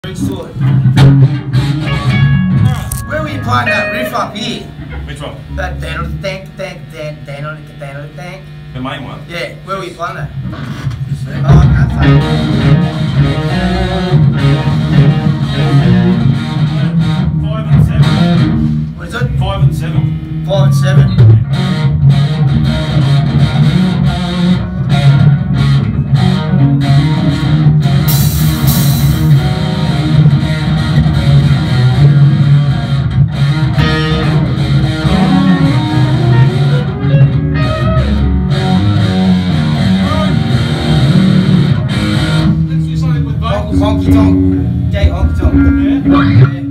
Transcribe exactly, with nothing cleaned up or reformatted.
Sword. Where were you playing that riff up here? Which one? That dan dank dank dank dank dank dank. The main one? Yeah, where were you playing that? Oh, okay. Five and seven. What is it? Five and seven. Five and seven. Honky tonk. Gay honky tonk. Yeah? Yeah.